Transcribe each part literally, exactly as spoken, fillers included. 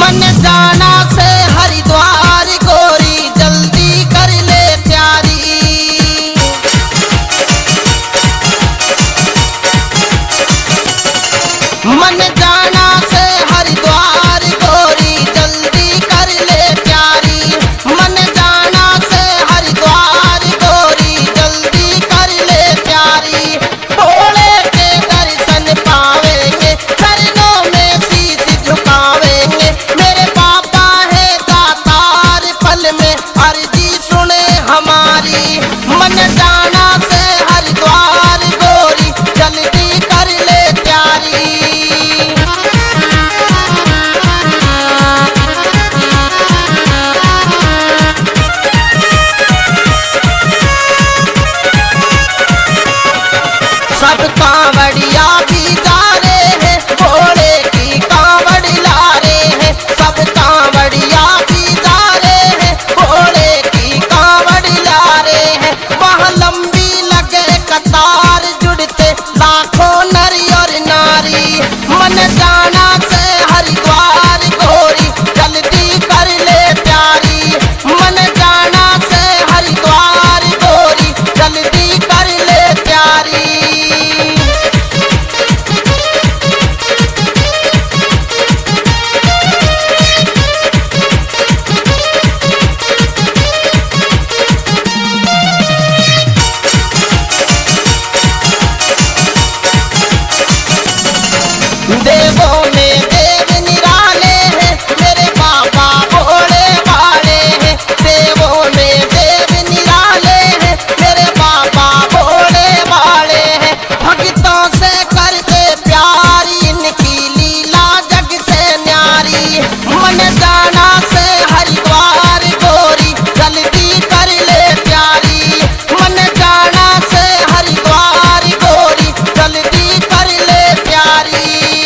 मन जाना से हरिद्वार गोरी जल्दी कर ले प्यारी। मन जाना से हरिद्वार गोरी जल्दी कर ले प्यारी। मन जाना से हरिद्वार गोरी जल्दी कर ले प्यारी। भोले के दर्शन पावेंगे चरणों में शीश झुकावेंगे। मेरे पापा है दातार पल में अर्जी सुने हमारी। मन जाना से हरिद्वार गोरी जल्दी कर ले प्यारी। सब कांवड़िया भी जा रहे हैं भोले की कांवड़ ला रहे हैं। सब कांवड़िया भी जा रहे हैं भोले की कांवड़ ला रहे हैं। वहाँ लंबी लगे कतार जुड़ते लाखों नर और नारी। मन जाना से हरिद्वार गोरी जल्दी कर ले प्यारी। मन जाना से हरिद्वार गोरी जल्दी कर ले प्यारी। देवों में देव निराले हैं मेरे बाबा भोले वाले हैं। देवों में देव निराले हैं मेरे बाबा भोले वाले हैं। भक्तों से करते प्यार इनकी लीला जग से न्यारी। मन जाना से हरिद्वार गोरी जल्दी कर ले प्यारी। मन जाना से हरिद्वार गोरी जल्दी कर ले प्यारी।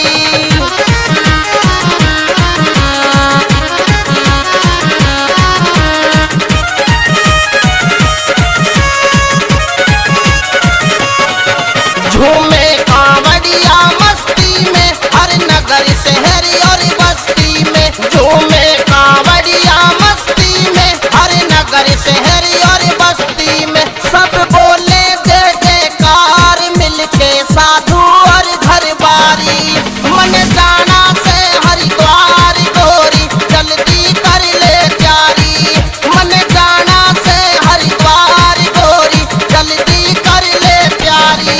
झूमे कांवड़िया मस्ती में हर नगर शहर और बस्ती में। झूमे कांवड़िया मस्ती में हर नगर शहर और बस्ती में। सब बोले जय जयकार मिलके साधु और घर बारी। मन जाना से हरिद्वार गोरी जल्दी कर ले प्यारी। मन जाना से हरिद्वार गोरी जल्दी कर ले प्यारी।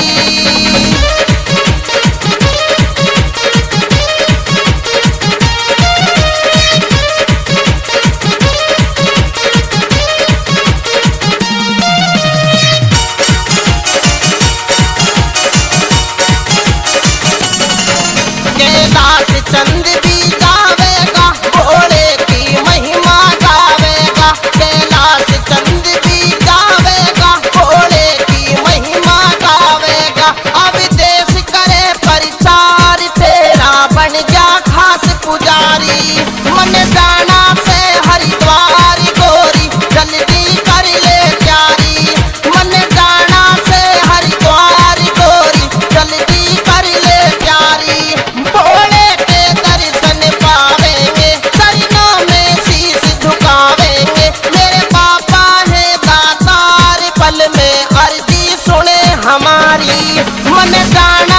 कैलाश चंद भी गावेगा भोले की महिमा गावेगा। कैलाश चंद भी गावेगा भोले की महिमा गावेगा। अब देश करे प्रचार तेरा बन गया खास पुजारी। मन जाना से हरिद्वार गोरी जल्दी कर ले प्यारी। मन जाना से हरिद्वार गोरी जल्दी कर ले प्यारी। भोले के दर्शन पावेंगे चरणों में शीश झुकावेंगे। मेरे पापा है दातार पल में अर्जी सुने हमारी। मन जाना